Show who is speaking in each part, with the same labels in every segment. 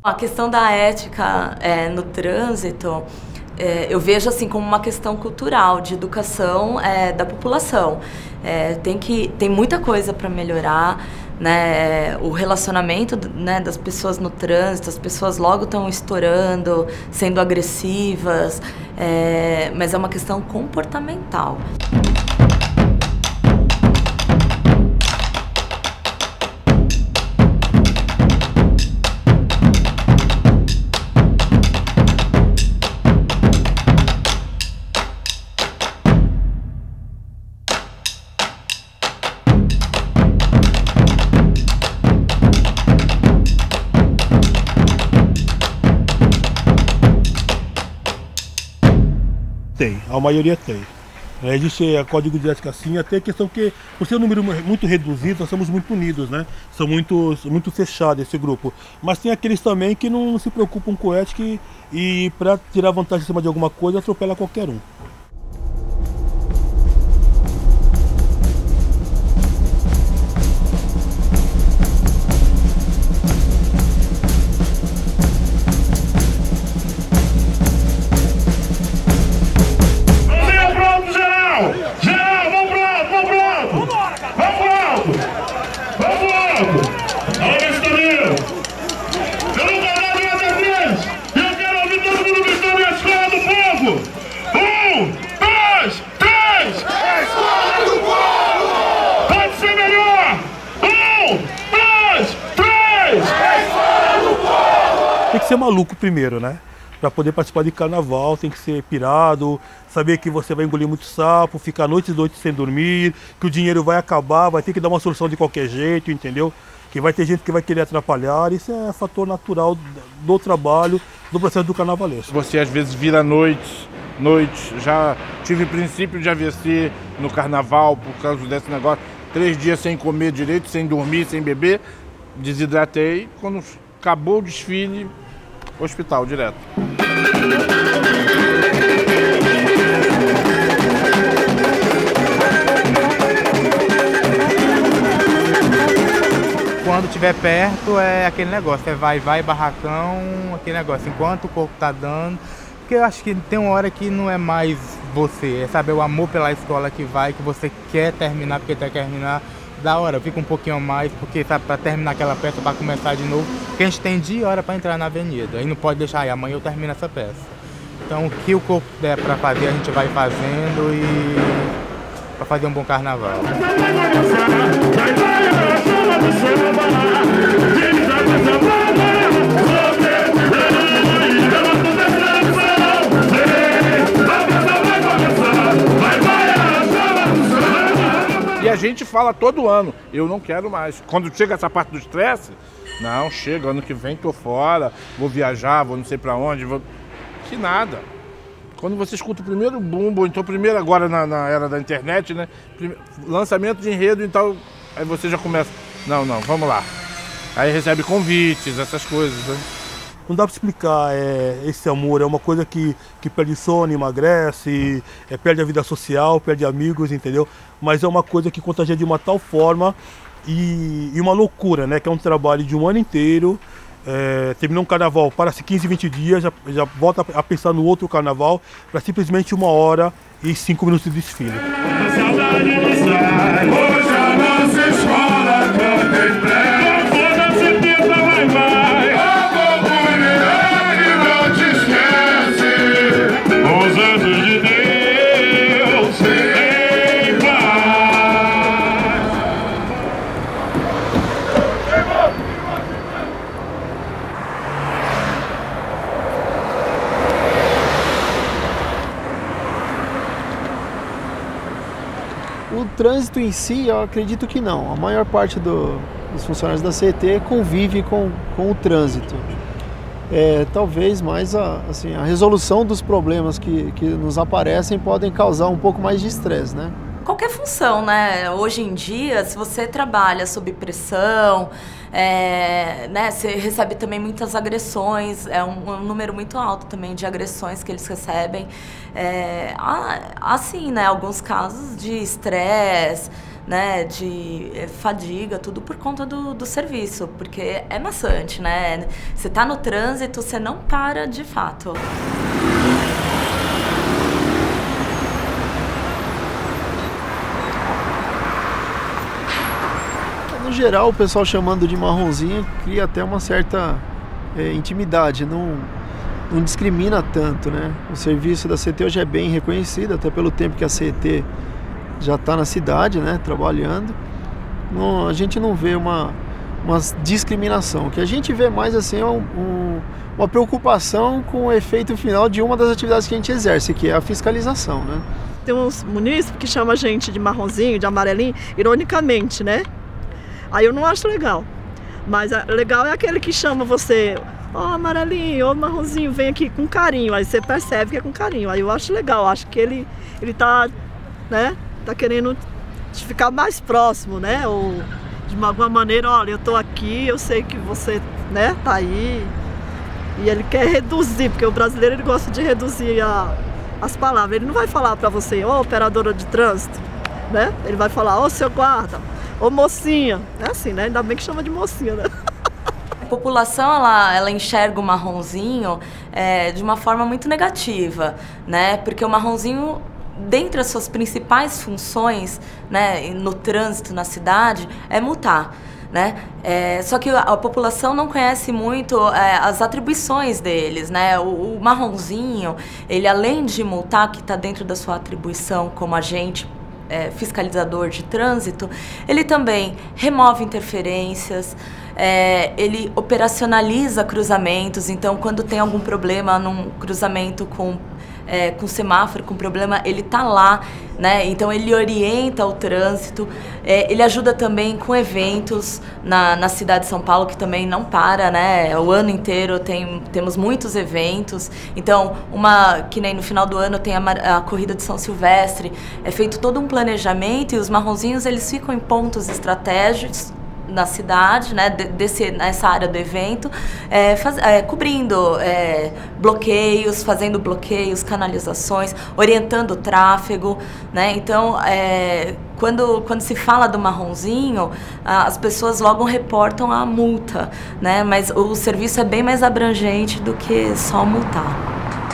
Speaker 1: A questão da ética no trânsito, eu vejo assim como uma questão cultural, de educação da população. Tem muita coisa para melhorar, né? O relacionamento, né, das pessoas no trânsito, as pessoas logo estão estourando, sendo agressivas, mas é uma questão comportamental.
Speaker 2: Tem, a maioria tem. Existe código de ética sim, até a questão que, por ser um número muito reduzido, nós somos muito unidos, né? São muito fechados esse grupo. Mas tem aqueles também que não se preocupam com ética e para tirar vantagem em cima de alguma coisa, atropela qualquer um. Tem que ser maluco primeiro, né? Para poder participar de carnaval, tem que ser pirado, saber que você vai engolir muito sapo, ficar noites e noites sem dormir, que o dinheiro vai acabar, vai ter que dar uma solução de qualquer jeito, entendeu? Que vai ter gente que vai querer atrapalhar, isso é fator natural do trabalho, do processo do carnavalesco.
Speaker 3: Você às vezes vira noites, já tive princípio de AVC no carnaval por causa desse negócio, 3 dias sem comer direito, sem dormir, sem beber, desidratei, quando acabou o desfile, hospital direto.
Speaker 4: Quando estiver perto é aquele negócio, vai, barracão, aquele negócio, enquanto o corpo tá dando. Porque eu acho que tem uma hora que não é mais você, é saber o amor pela escola que você quer terminar, porque quer terminar. Da hora, fica um pouquinho a mais, porque sabe, para terminar aquela peça, para começar de novo, porque a gente tem dia e hora para entrar na avenida, e não pode deixar, aí amanhã eu termino essa peça. Então o que o corpo der para fazer, a gente vai fazendo e para fazer um bom carnaval.
Speaker 3: E a gente fala todo ano, eu não quero mais. Quando chega essa parte do estresse, não, chega, ano que vem tô fora, vou viajar, vou não sei pra onde, que nada. Quando você escuta o primeiro bumbo, então primeiro agora na era da internet, né, lançamento de enredo, então aí você já começa, não, vamos lá. Aí recebe convites, essas coisas, né?
Speaker 2: Não dá para explicar esse amor, é uma coisa que perde sono, emagrece, perde a vida social, perde amigos, entendeu? Mas é uma coisa que contagia de uma tal forma e uma loucura, né? Que é um trabalho de um ano inteiro, terminou um carnaval, para-se 15, 20 dias, já volta a pensar no outro carnaval, para simplesmente 1 hora e 5 minutos de desfile.
Speaker 5: O trânsito em si, eu acredito que não. A maior parte dos funcionários da CET convive com o trânsito. Talvez mais a resolução dos problemas que nos aparecem podem causar um pouco mais de estresse, né?
Speaker 1: Qualquer função, né? Hoje em dia, se você trabalha sob pressão, né, você recebe também muitas agressões, um número muito alto também de agressões que eles recebem. Assim, né, alguns casos de estresse, né, de fadiga, tudo por conta do serviço, porque é maçante, né? Você tá no trânsito, você não para de fato.
Speaker 5: No geral, o pessoal chamando de marronzinho cria até uma certa intimidade, não discrimina tanto, né? O serviço da CET hoje é bem reconhecido, até pelo tempo que a CET já está na cidade, né, trabalhando. A gente não vê uma discriminação. O que a gente vê mais assim é uma preocupação com o efeito final de uma das atividades que a gente exerce, que é a fiscalização, né?
Speaker 6: Tem uns munícipes que chamam a gente de marronzinho, de amarelinho, ironicamente, né? Aí eu não acho legal. Mas legal é aquele que chama você, amarelinho, marronzinho, vem aqui com carinho. Aí você percebe que é com carinho. Aí eu acho legal, acho que ele tá, né, tá querendo ficar mais próximo, né? Ou de alguma maneira, olha, eu tô aqui, eu sei que você, né, tá aí. E ele quer reduzir, porque o brasileiro ele gosta de reduzir as palavras. Ele não vai falar pra você, operadora de trânsito, né? Ele vai falar, seu guarda, mocinha. É assim, né? Ainda bem que chama de mocinha, né?
Speaker 1: A população, ela enxerga o marronzinho de uma forma muito negativa, né? Porque o marronzinho, dentre as suas principais funções, né, no trânsito na cidade, é multar, né? Só que a população não conhece muito as atribuições deles, né? O marronzinho, ele além de multar, que está dentro da sua atribuição como agente fiscalizador de trânsito, ele também remove interferências, ele operacionaliza cruzamentos. Então, quando tem algum problema num cruzamento com semáforo, com problema, ele tá lá, né? Então ele orienta o trânsito, ele ajuda também com eventos na cidade de São Paulo, que também não para, né? O ano inteiro temos muitos eventos. Então, que nem no final do ano tem a corrida de São Silvestre, é feito todo um planejamento e os marronzinhos eles ficam em pontos estratégicos na cidade, né, nessa área do evento, cobrindo bloqueios, fazendo bloqueios, canalizações, orientando o tráfego, né? Então, quando se fala do marronzinho, as pessoas logo reportam a multa, né? Mas o serviço é bem mais abrangente do que só multar.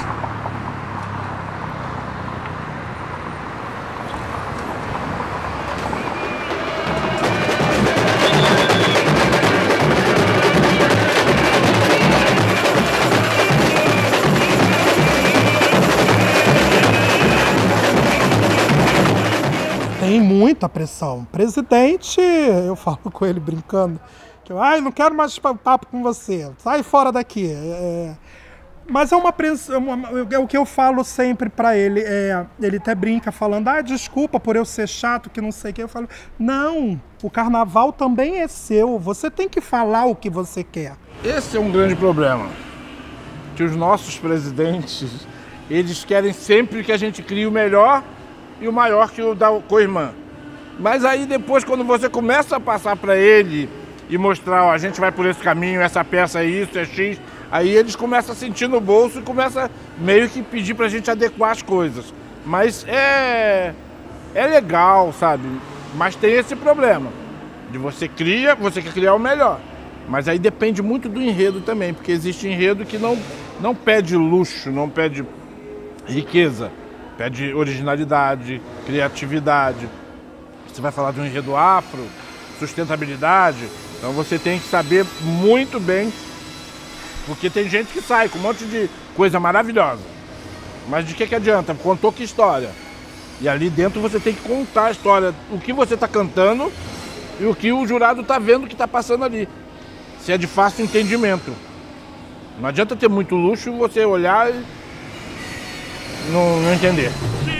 Speaker 7: Tem muita pressão. Presidente, eu falo com ele brincando, que eu não quero mais papo com você, sai fora daqui. Mas é uma pressão, é o que eu falo sempre para ele, ele até brinca falando, desculpa por eu ser chato, que não sei o que. Eu falo, não, o carnaval também é seu, você tem que falar o que você quer.
Speaker 3: Esse é um grande problema, que os nossos presidentes, eles querem sempre que a gente crie o melhor e o maior que o da co-irmã. Mas aí depois, quando você começa a passar para ele e mostrar, a gente vai por esse caminho, essa peça é isso, é X, aí eles começam a sentir no bolso e começam meio que pedir pra gente adequar as coisas. Mas é legal, sabe? Mas tem esse problema, de você quer criar o melhor. Mas aí depende muito do enredo também, porque existe enredo que não pede luxo, não pede riqueza. Pede originalidade, criatividade. Você vai falar de um enredo afro, sustentabilidade. Então você tem que saber muito bem, porque tem gente que sai com um monte de coisa maravilhosa. Mas de que adianta? Contou que história? E ali dentro você tem que contar a história, o que você está cantando e o que o jurado está vendo que está passando ali. Se é de fácil entendimento. Não adianta ter muito luxo, você olhar e não entender.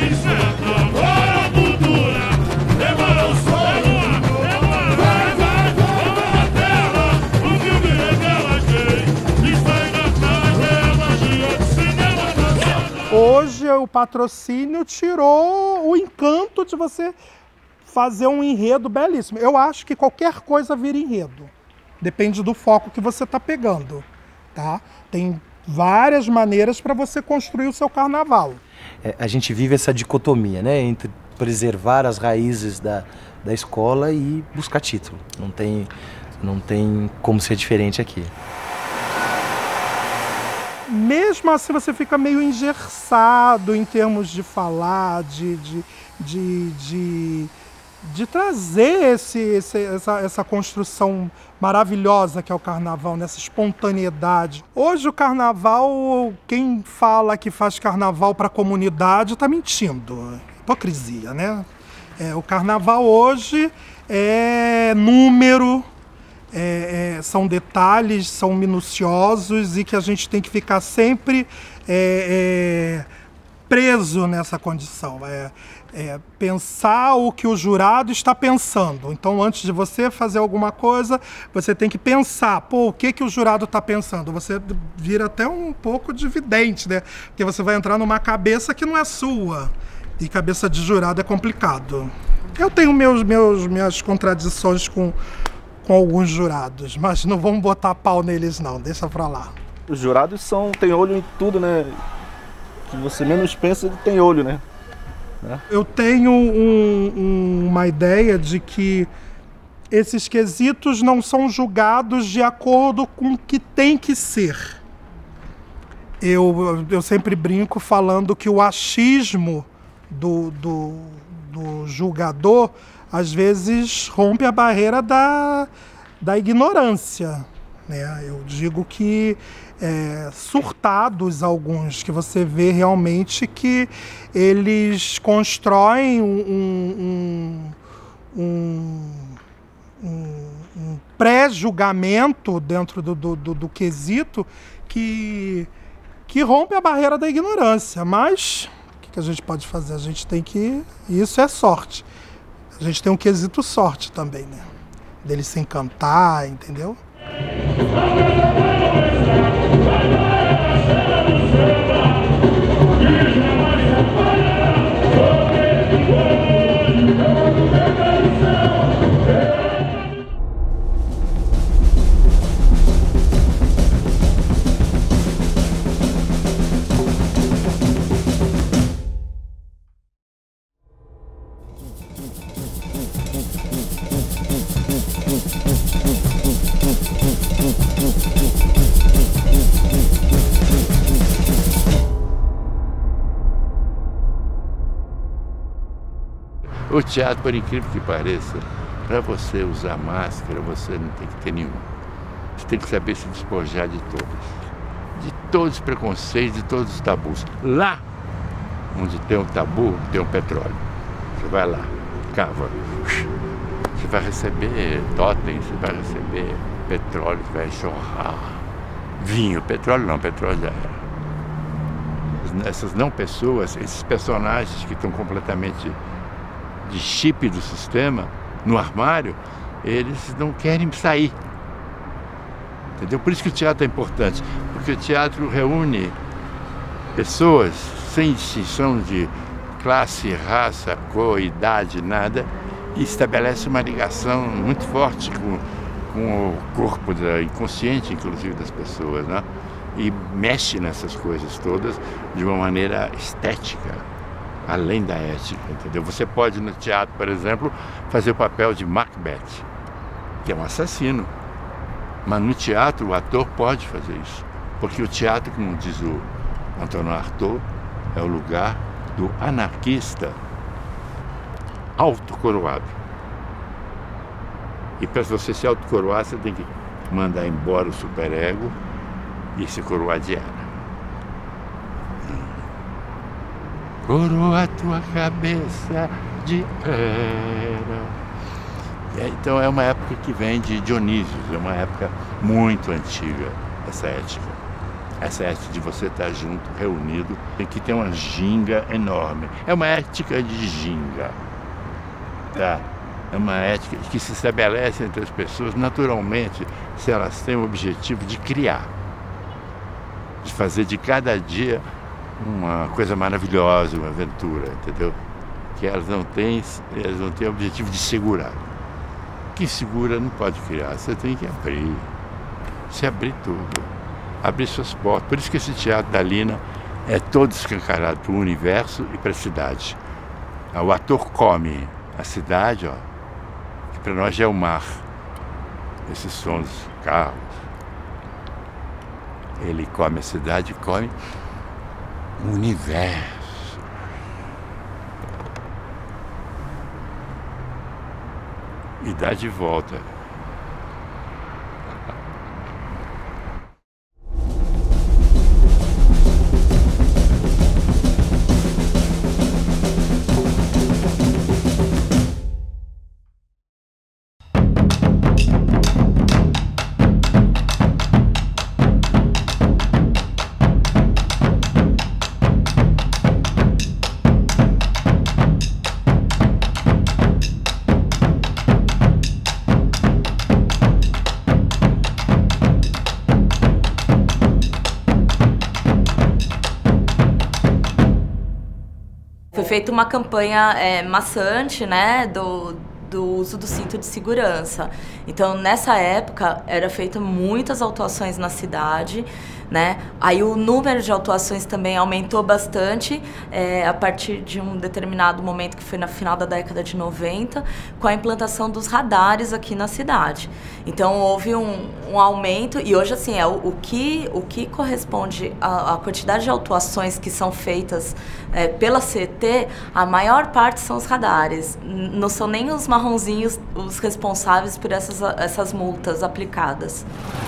Speaker 7: Hoje o patrocínio tirou o encanto de você fazer um enredo belíssimo. Eu acho que qualquer coisa vira enredo. Depende do foco que você está pegando, tá? Tem várias maneiras para você construir o seu carnaval.
Speaker 8: A gente vive essa dicotomia, né, entre preservar as raízes da escola e buscar título. Não tem como ser diferente aqui.
Speaker 7: Mesmo assim você fica meio engessado em termos de falar, de trazer essa construção maravilhosa que é o carnaval, nessa espontaneidade. Hoje o carnaval, quem fala que faz carnaval para a comunidade está mentindo. Hipocrisia, né? O carnaval hoje é número, são detalhes, são minuciosos e que a gente tem que ficar sempre preso nessa condição. Pensar o que o jurado está pensando. Então, antes de você fazer alguma coisa, você tem que pensar, o que o jurado está pensando? Você vira até um pouco de vidente, né? Porque você vai entrar numa cabeça que não é sua. E cabeça de jurado é complicado. Eu tenho minhas contradições com alguns jurados, mas não vamos botar pau neles não, deixa pra lá.
Speaker 9: Os jurados têm olho em tudo, né? Que você menos pensa, tem olho, né?
Speaker 7: Eu tenho uma ideia de que esses quesitos não são julgados de acordo com o que tem que ser. Eu sempre brinco falando que o achismo do julgador às vezes rompe a barreira da ignorância, né? Eu digo que surtados alguns, que você vê realmente que eles constroem um pré-julgamento dentro do quesito que rompe a barreira da ignorância. Mas o que a gente pode fazer? A gente tem que... Isso é sorte. A gente tem um quesito sorte também, né? Dele se encantar, entendeu?
Speaker 10: O teatro, por incrível que pareça, para você usar máscara, você não tem que ter nenhuma. Você tem que saber se despojar de todos os preconceitos, de todos os tabus. Lá onde tem um tabu, tem um petróleo. Você vai lá, cava, você vai receber totem, você vai receber petróleo que vai jorrar. Vinho, petróleo não, petróleo já era. Essas não pessoas, esses personagens que estão completamente de chip do sistema, no armário, eles não querem sair. Entendeu? Por isso que o teatro é importante, porque o teatro reúne pessoas sem distinção de classe, raça, cor, idade, nada, e estabelece uma ligação muito forte com o corpo inconsciente, inclusive, das pessoas, né? E mexe nessas coisas todas de uma maneira estética, além da ética, entendeu? Você pode, no teatro, por exemplo, fazer o papel de Macbeth, que é um assassino. Mas no teatro o ator pode fazer isso. Porque o teatro, como diz o Antônio Artaud, é o lugar do anarquista autocoroado. E para você se autocoroar, você tem que mandar embora o superego e se coroar de era. Coroa a tua cabeça de era. Então é uma época que vem de Dionísio, é uma época muito antiga, essa ética. Essa ética de você estar junto, reunido, tem que ter uma ginga enorme. É uma ética de ginga, tá? É uma ética que se estabelece entre as pessoas naturalmente se elas têm o objetivo de criar, de fazer de cada dia uma coisa maravilhosa, uma aventura, entendeu? Que elas não têm o objetivo de segurar. Quem segura não pode criar, você tem que abrir, se abrir tudo, abrir suas portas. Por isso que esse teatro da Lina é todo escancarado para o universo e para a cidade. O ator come a cidade, ó, para nós é o mar. Esses sons dos carros. Ele come a cidade, come o universo. E dá de volta.
Speaker 1: Foi feita uma campanha maçante, né, do uso do cinto de segurança. Então, nessa época, era feita muitas autuações na cidade, né? Aí o número de autuações também aumentou bastante a partir de um determinado momento, que foi no final da década de 90, com a implantação dos radares aqui na cidade. Então, houve um aumento, e hoje, assim, o que corresponde à quantidade de autuações que são feitas pela CET, a maior parte são os radares. Não são nem os marronzinhos os responsáveis por essas multas aplicadas.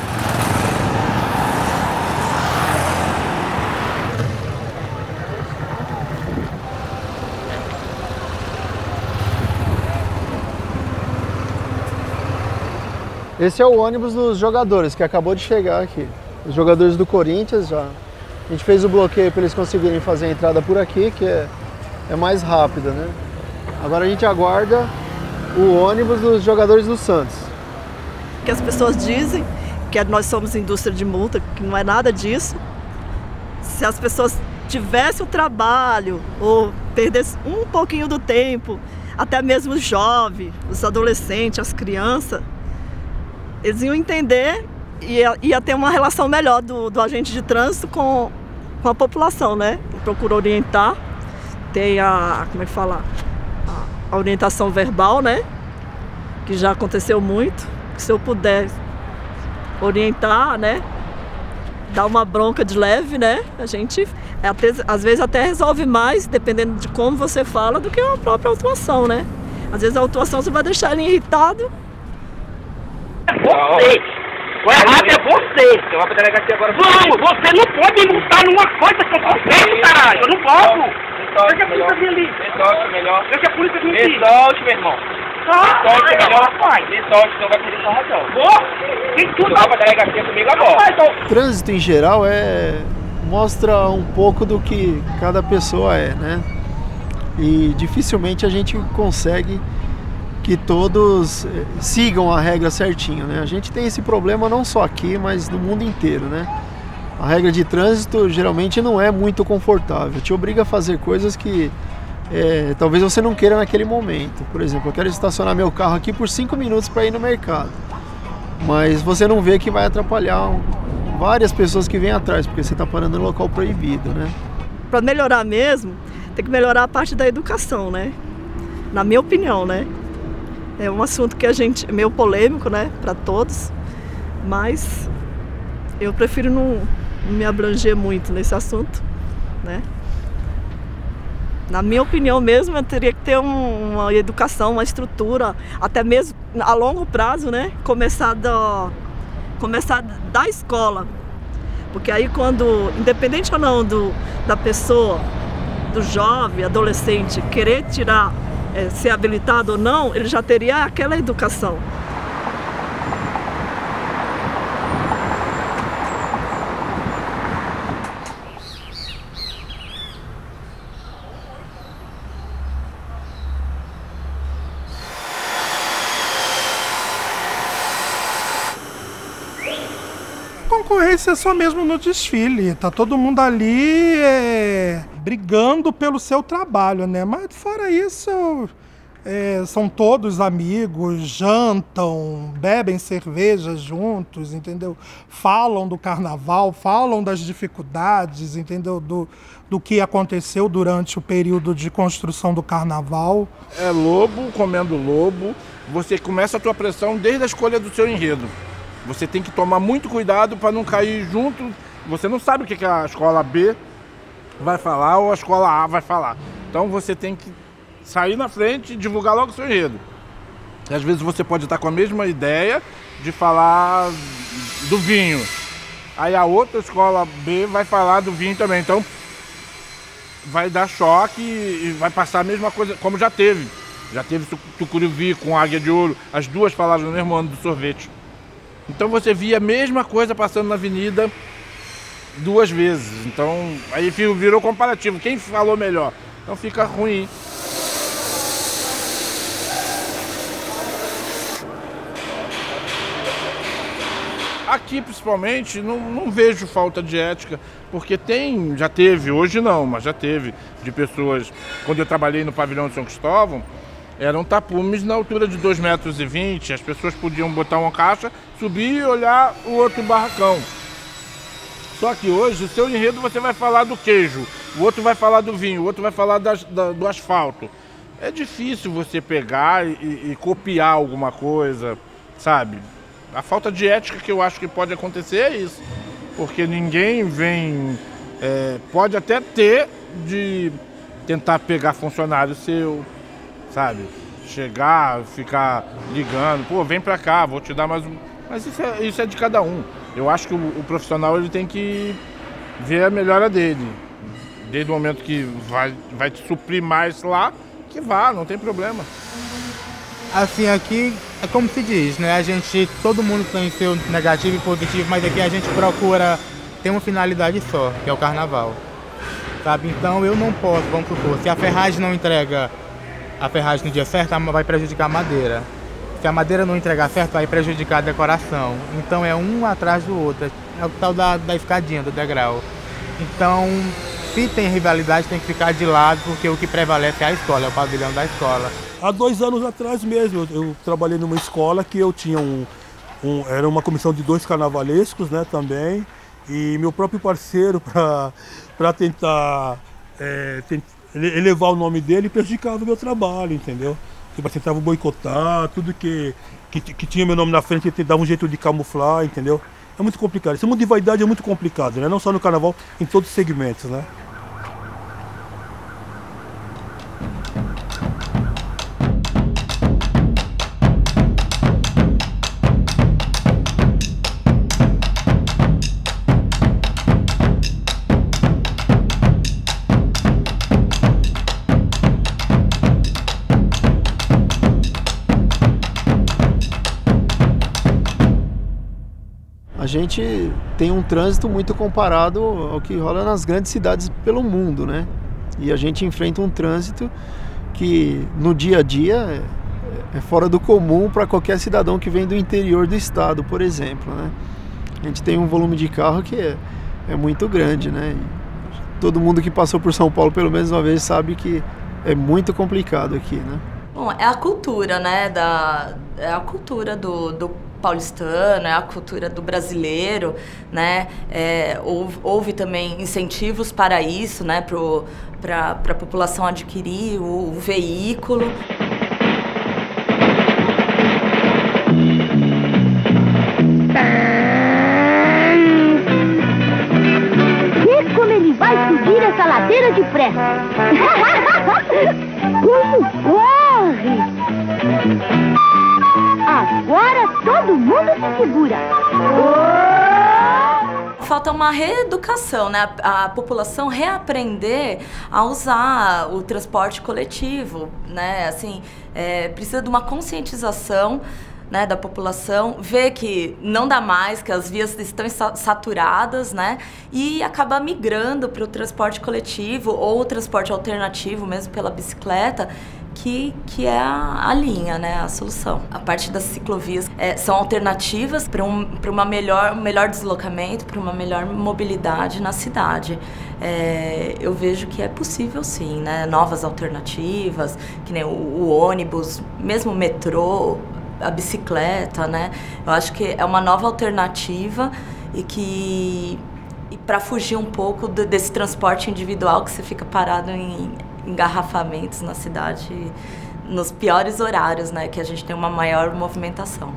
Speaker 5: Esse é o ônibus dos jogadores, que acabou de chegar aqui. Os jogadores do Corinthians já. A gente fez o bloqueio para eles conseguirem fazer a entrada por aqui, que é mais rápida, né? Agora a gente aguarda o ônibus dos jogadores do Santos.
Speaker 6: Que as pessoas dizem que nós somos indústria de multa, que não é nada disso. Se as pessoas tivessem o trabalho ou perdessem um pouquinho do tempo, até mesmo os jovens, os adolescentes, as crianças, eles iam entender e ia ter uma relação melhor do agente de trânsito com a população, né? Procura orientar, tem a orientação verbal, né? Que já aconteceu muito. Se eu puder orientar, né? Dar uma bronca de leve, né? A gente, às vezes, até resolve mais, dependendo de como você fala, do que a própria autuação, né? Às vezes a autuação você vai deixar ele irritado.
Speaker 11: Você! O errado é você! Eu vou pra delegacia agora. Vamos! Você não pode me multar numa coisa que eu tô feito, caralho! Eu não posso! Deixa a polícia vir ali!
Speaker 12: Melhor.
Speaker 11: Deixa a polícia vir ali!
Speaker 12: Solte, meu irmão! Solte, melhor! Solte, senão vai pedir informação.
Speaker 11: Tem tudo!
Speaker 12: Vai pra delegacia comigo agora!
Speaker 5: O trânsito em geral mostra um pouco do que cada pessoa é, né? E dificilmente a gente consegue que todos sigam a regra certinho, né? A gente tem esse problema não só aqui, mas no mundo inteiro, né? A regra de trânsito geralmente não é muito confortável, te obriga a fazer coisas que talvez você não queira naquele momento. Por exemplo, eu quero estacionar meu carro aqui por 5 minutos para ir no mercado, mas você não vê que vai atrapalhar várias pessoas que vêm atrás, porque você está parando no local proibido, né?
Speaker 6: Para melhorar mesmo, tem que melhorar a parte da educação, né? Na minha opinião, né? É um assunto que é meio polêmico, né, para todos, mas eu prefiro não me abranger muito nesse assunto, né? Na minha opinião mesmo, eu teria que ter uma educação, uma estrutura, até mesmo a longo prazo, né, começar da escola, porque aí independente ou não da pessoa, do jovem, adolescente, querer tirar ser habilitado ou não, ele já teria aquela educação.
Speaker 7: Concorrência é só mesmo no desfile, tá todo mundo ali brigando pelo seu trabalho, né? Mas fora isso, são todos amigos, jantam, bebem cerveja juntos, entendeu? Falam do carnaval, falam das dificuldades, entendeu? Do que aconteceu durante o período de construção do carnaval.
Speaker 3: É lobo comendo lobo. Você começa a tua pressão desde a escolha do seu enredo. Você tem que tomar muito cuidado para não cair junto. Você não sabe o que a escola B vai falar ou a escola A vai falar. Então você tem que sair na frente e divulgar logo o seu enredo. E às vezes você pode estar com a mesma ideia de falar do vinho. Aí a outra escola B vai falar do vinho também. Então vai dar choque e vai passar a mesma coisa, como já teve. Já teve Tucuruvi com Águia de Ouro, as duas falaram no mesmo ano do sorvete. Então você via a mesma coisa passando na avenida duas vezes. Então aí virou comparativo, quem falou melhor? Então fica ruim. Aqui, principalmente, não vejo falta de ética, porque já teve, hoje não, mas já teve, de pessoas, quando eu trabalhei no pavilhão de São Cristóvão, eram tapumes na altura de 2,20 metros, as pessoas podiam botar uma caixa, subir e olhar o outro barracão. Só que hoje, o seu enredo você vai falar do queijo, o outro vai falar do vinho, o outro vai falar do asfalto. É difícil você pegar e copiar alguma coisa, sabe? A falta de ética que eu acho que pode acontecer é isso, porque ninguém vem, pode até ter de tentar pegar funcionário seu, sabe? Chegar, ficar ligando, pô, vem pra cá, vou te dar mais um... Mas isso é de cada um. Eu acho que o profissional ele tem que ver a melhora dele. Desde o momento que vai te suprir mais lá, que vá, não tem problema.
Speaker 4: Assim, aqui é como se diz, né? Todo mundo tem seu negativo e positivo, mas aqui a gente procura ter uma finalidade só, que é o carnaval, sabe? Então eu não posso, vamos supor, se a ferragem não entrega a ferragem no dia certo, vai prejudicar a madeira. Se a madeira não entregar certo, vai prejudicar a decoração. Então é um atrás do outro, é o tal da escadinha, do degrau. Então, se tem rivalidade, tem que ficar de lado, porque o que prevalece é a escola, é o pavilhão da escola.
Speaker 2: Há 2 anos atrás mesmo, eu trabalhei numa escola que eu tinha era uma comissão de 2 carnavalescos, né, também, e meu próprio parceiro, para tentar elevar o nome dele, prejudicava o meu trabalho, entendeu? Tipo, tentava boicotar, tudo que tinha meu nome na frente, ele dava um jeito de camuflar, entendeu? É muito complicado, esse mundo de vaidade é muito complicado, né? Não só no carnaval, em todos os segmentos, né?
Speaker 5: A gente tem um trânsito muito comparado ao que rola nas grandes cidades pelo mundo, né? E a gente enfrenta um trânsito que no dia a dia é fora do comum para qualquer cidadão que vem do interior do estado, por exemplo, né? A gente tem um volume de carro que é muito grande, né? E todo mundo que passou por São Paulo pelo menos uma vez sabe que é muito complicado aqui, né?
Speaker 1: Bom, é a cultura, né? É a cultura do paulistano, é a cultura do brasileiro, né? Houve também incentivos para isso, né? Para a população adquirir o veículo.
Speaker 13: Vê como ele vai subir essa ladeira depressa. Como corre! Agora todo mundo se segura.
Speaker 1: Falta uma reeducação, né? A população reaprender a usar o transporte coletivo, né? Assim, precisa de uma conscientização, né, da população, ver que não dá mais, que as vias estão saturadas, né? E acaba migrando para o transporte coletivo ou o transporte alternativo, mesmo pela bicicleta, que é a linha, né, a solução. A parte das ciclovias são alternativas para um melhor deslocamento, para uma melhor mobilidade na cidade. Eu vejo que é possível sim, né, novas alternativas, que nem o ônibus, mesmo o metrô, a bicicleta, né, eu acho que é uma nova alternativa e para fugir um pouco desse transporte individual que você fica parado em engarrafamentos na cidade nos piores horários, né, que a gente tem uma maior movimentação.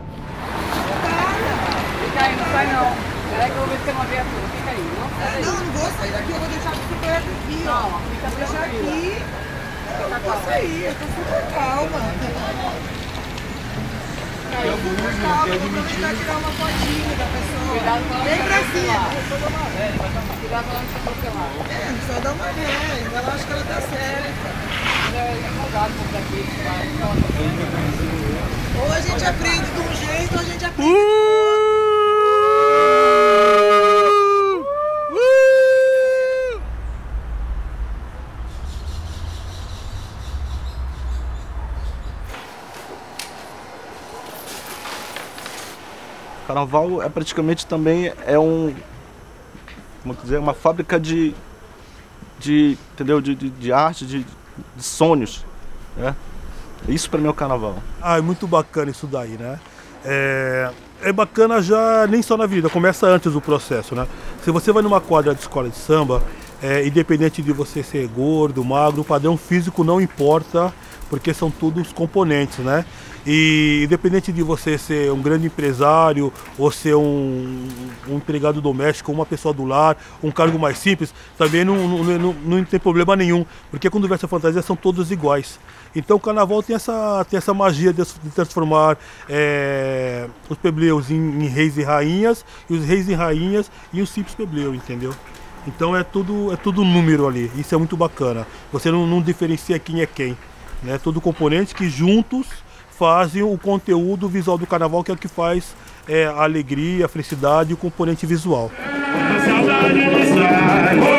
Speaker 14: Fica aí, não sai não. Peraí que eu vou ver se tem uma viatura. Fica aí. Não vou sair daqui, eu vou deixar a bicicleta aqui, ó. Fica aqui. Eu não posso sair, eu tô super calma. Eu vou tentar tirar uma fotinha da pessoa. Cuidado com ela. Vem pra cima. Cuidado com ela no seu celular. Só dá uma ré, ainda ela acha que ela tá certa. Ou a gente aprende de um jeito, ou a gente aprende do outro.
Speaker 9: Carnaval é praticamente também como dizer, uma fábrica entendeu? De arte, de sonhos, né? Isso para mim é o carnaval.
Speaker 2: É muito bacana isso daí, né? É bacana já nem só na vida, começa antes do processo, né? Se você vai numa quadra de escola de samba, independente de você ser gordo, magro, o padrão físico não importa, porque são todos componentes, né? E independente de você ser um grande empresário ou ser um empregado doméstico, uma pessoa do lar, um cargo mais simples, também não tem problema nenhum, porque quando veste a fantasia são todos iguais. Então o carnaval tem essa magia de transformar os plebeus em reis e rainhas, e os reis e rainhas em um simples plebeu, entendeu? Então é tudo número ali, isso é muito bacana. Você não diferencia quem é quem, né? Todo componente que juntos fazem o conteúdo visual do carnaval, que é o que faz a alegria, a felicidade e o componente visual.